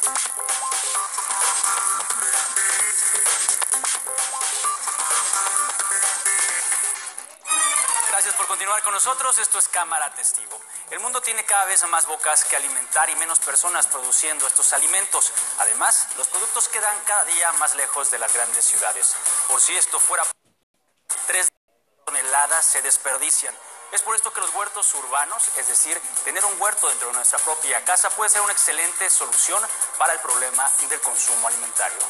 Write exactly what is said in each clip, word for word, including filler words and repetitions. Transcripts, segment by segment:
Gracias por continuar con nosotros. Esto es Cámara Testigo. El mundo tiene cada vez más bocas que alimentar y menos personas produciendo estos alimentos. Además, los productos quedan cada día más lejos de las grandes ciudades. Por si esto fuera, tres toneladas se desperdician. Es por esto que los huertos urbanos, es decir, tener un huerto dentro de nuestra propia casa, puede ser una excelente solución para el problema del consumo alimentario.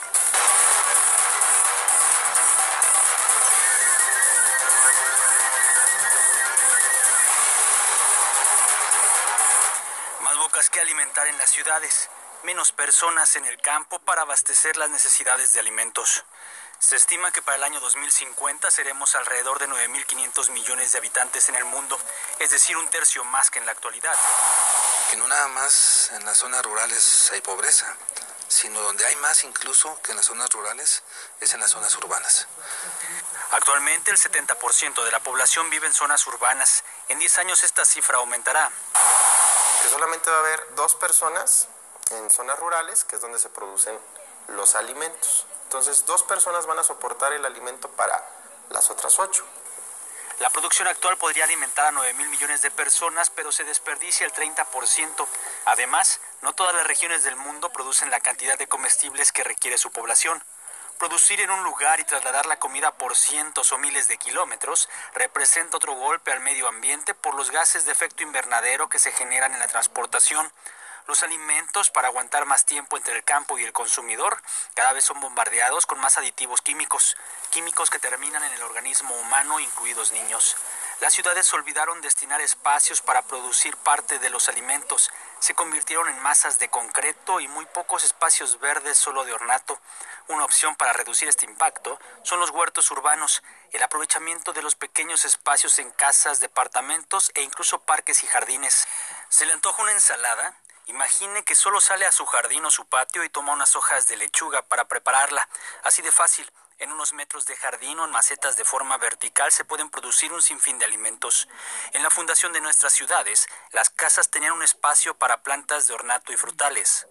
Más bocas que alimentar en las ciudades, menos personas en el campo para abastecer las necesidades de alimentos. Se estima que para el año dos mil cincuenta seremos alrededor de nueve mil quinientos millones de habitantes en el mundo, es decir, un tercio más que en la actualidad. Que no nada más en las zonas rurales hay pobreza, sino donde hay más incluso que en las zonas rurales es en las zonas urbanas. Actualmente el setenta por ciento de la población vive en zonas urbanas. En diez años esta cifra aumentará. Que solamente va a haber dos personas en zonas rurales, que es donde se producen los alimentos. Entonces, dos personas van a soportar el alimento para las otras ocho. La producción actual podría alimentar a nueve mil millones de personas, pero se desperdicia el treinta por ciento. Además, no todas las regiones del mundo producen la cantidad de comestibles que requiere su población. Producir en un lugar y trasladar la comida por cientos o miles de kilómetros representa otro golpe al medio ambiente por los gases de efecto invernadero que se generan en la transportación. Los alimentos, para aguantar más tiempo entre el campo y el consumidor, cada vez son bombardeados con más aditivos químicos, químicos que terminan en el organismo humano, incluidos niños. Las ciudades olvidaron destinar espacios para producir parte de los alimentos. Se convirtieron en masas de concreto y muy pocos espacios verdes solo de ornato. Una opción para reducir este impacto son los huertos urbanos, el aprovechamiento de los pequeños espacios en casas, departamentos e incluso parques y jardines. ¿Se le antoja una ensalada? Imagine que solo sale a su jardín o su patio y toma unas hojas de lechuga para prepararla. Así de fácil, en unos metros de jardín o en macetas de forma vertical se pueden producir un sinfín de alimentos. En la fundación de nuestras ciudades, las casas tenían un espacio para plantas de ornato y frutales.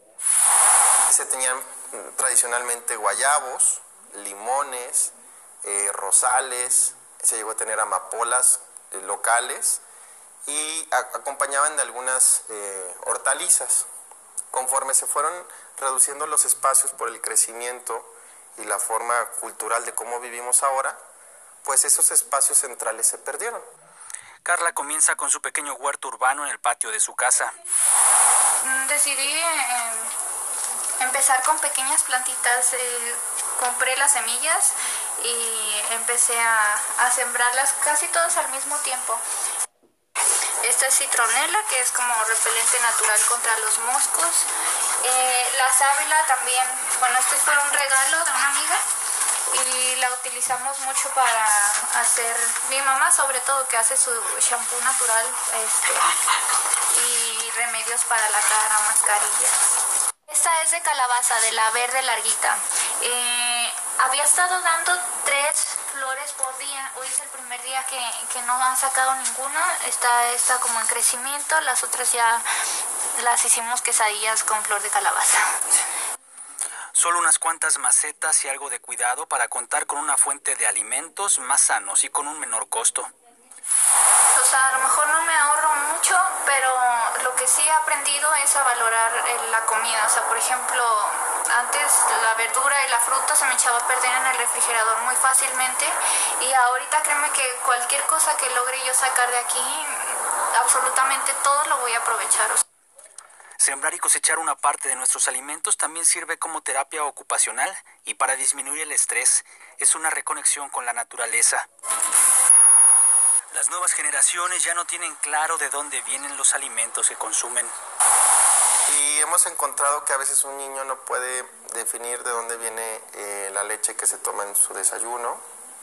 Se tenían tradicionalmente guayabos, limones, eh, rosales, se llegó a tener amapolas eh, locales, y a- acompañaban de algunas eh, hortalizas. Conforme se fueron reduciendo los espacios por el crecimiento y la forma cultural de cómo vivimos ahora, pues esos espacios centrales se perdieron. Carla comienza con su pequeño huerto urbano en el patio de su casa. Decidí eh, empezar con pequeñas plantitas. Eh, compré las semillas y empecé a, a sembrarlas casi todas al mismo tiempo. Esta es citronela, que es como repelente natural contra los moscos. Eh, la sábila también, bueno, este fue un regalo de una amiga y la utilizamos mucho para hacer, mi mamá sobre todo, que hace su shampoo natural este, y remedios para la cara, mascarillas. Esta es de calabaza, de la verde larguita. Eh, había estado dando tres flores por día. Hoy es el primer día que, que no ha sacado ninguna. Está, está como en crecimiento. Las otras ya las hicimos quesadillas con flor de calabaza. Solo unas cuantas macetas y algo de cuidado para contar con una fuente de alimentos más sanos y con un menor costo. O sea, a lo mejor no me ahorro mucho, pero lo que sí he aprendido es a valorar eh, la comida. O sea, por ejemplo, antes la verdura y la fruta se me echaba a perder en el refrigerador muy fácilmente y ahorita créeme que cualquier cosa que logre yo sacar de aquí, absolutamente todo lo voy a aprovechar. O sea, Sembrar y cosechar una parte de nuestros alimentos también sirve como terapia ocupacional y para disminuir el estrés. Es una reconexión con la naturaleza. Las nuevas generaciones ya no tienen claro de dónde vienen los alimentos que consumen. Y hemos encontrado que a veces un niño no puede definir de dónde viene eh, la leche que se toma en su desayuno,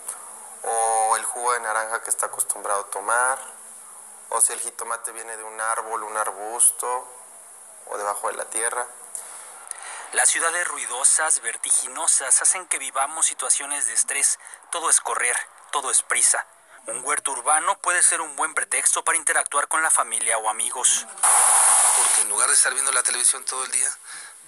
o el jugo de naranja que está acostumbrado a tomar, o si el jitomate viene de un árbol, un arbusto, o debajo de la tierra. Las ciudades ruidosas, vertiginosas, hacen que vivamos situaciones de estrés. Todo es correr, todo es prisa. Un huerto urbano puede ser un buen pretexto para interactuar con la familia o amigos. Porque en lugar de estar viendo la televisión todo el día,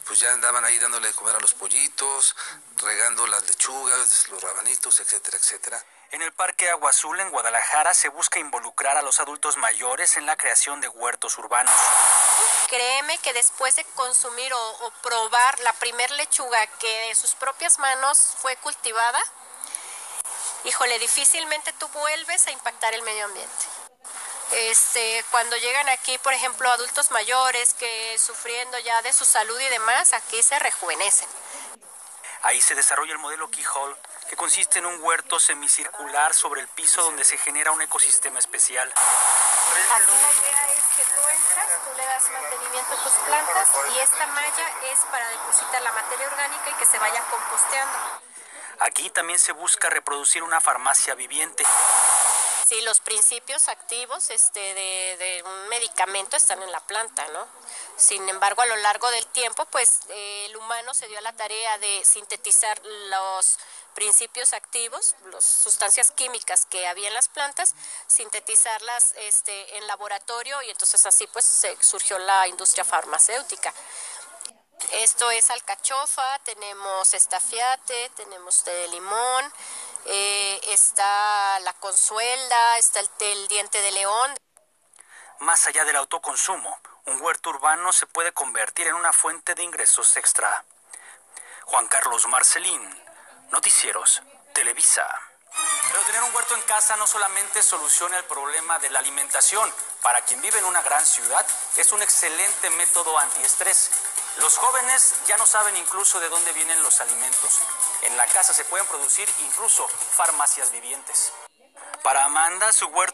pues ya andaban ahí dándole de comer a los pollitos, regando las lechugas, los rabanitos, etcétera, etcétera. En el Parque Agua Azul, en Guadalajara, se busca involucrar a los adultos mayores en la creación de huertos urbanos. Créeme que después de consumir o, o probar la primer lechuga que de sus propias manos fue cultivada, híjole, difícilmente tú vuelves a impactar el medio ambiente. Este, cuando llegan aquí, por ejemplo, adultos mayores que sufriendo ya de su salud y demás, aquí se rejuvenecen. Ahí se desarrolla el modelo Key Hole, que consiste en un huerto semicircular sobre el piso donde se genera un ecosistema especial. Aquí la idea es que tú entras, tú le das mantenimiento a tus plantas y esta malla es para depositar la materia orgánica y que se vaya composteando. Aquí también se busca reproducir una farmacia viviente. Sí, los principios activos este, de, de un medicamento están en la planta, ¿no? Sin embargo, a lo largo del tiempo, pues eh, el humano se dio a la tarea de sintetizar los principios activos, las sustancias químicas que había en las plantas, sintetizarlas este, en laboratorio y entonces así pues se surgió la industria farmacéutica. Esto es alcachofa, tenemos estafiate, tenemos té de limón, eh, está la consuelda, está el, el diente de león. Más allá del autoconsumo, un huerto urbano se puede convertir en una fuente de ingresos extra. Juan Carlos Marcelín, Noticieros, Televisa. Pero tener un huerto en casa no solamente soluciona el problema de la alimentación. Para quien vive en una gran ciudad, es un excelente método antiestrés. Los jóvenes ya no saben incluso de dónde vienen los alimentos. En la casa se pueden producir incluso farmacias vivientes. Para Amanda, su huerto